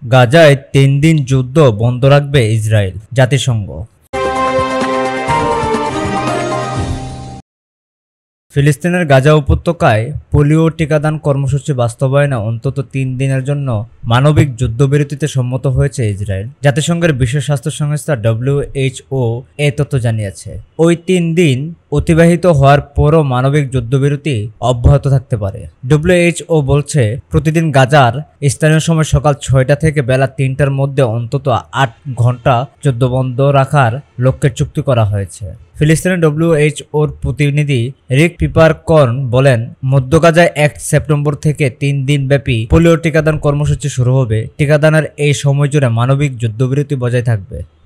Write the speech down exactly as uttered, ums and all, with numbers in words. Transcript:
গাজায় তিন দিন যুদ্ধ বন্ধ রাখবে ইসরায়েল, জাতিসংঘ। ফিলিস্তিনের গাজা উপত্যকায় পোলিও টিকাদান কর্মসূচি বাস্তবায়নে অন্তত তিন দিনের জন্য মানবিক যুদ্ধবিরতিতে সম্মত হয়েছে ইসরায়েল। জাতিসংঘের বিশ্ব স্বাস্থ্য সংস্থা ডব্লিউএইচও এ তথ্য জানিয়েছে। ওই তিন দিন অতিবাহিত হওয়ার পরও মানবিক যুদ্ধবিরতি অব্যাহত থাকতে পারে। ডব্লিউএইচও বলছে, প্রতিদিন গাজার স্থানীয় সময় সকাল ছয়টা থেকে বেলা তিনটার মধ্যে অন্তত আট ঘন্টা যুদ্ধ বন্ধ রাখার লক্ষ্যে চুক্তি করা হয়েছে। ফিলিস্তিনের ডব্লিউএইচওর প্রতিনিধি রিক পিপারকর্ন বলেন, মধ্য গাজায় এক সেপ্টেম্বর থেকে তিন দিন ব্যাপী পোলিও টিকাদান কর্মসূচি শুরু হবে। টিকাদানের এই সময় জুড়ে মানবিক যুদ্ধবিরতি বজায় থাকবে।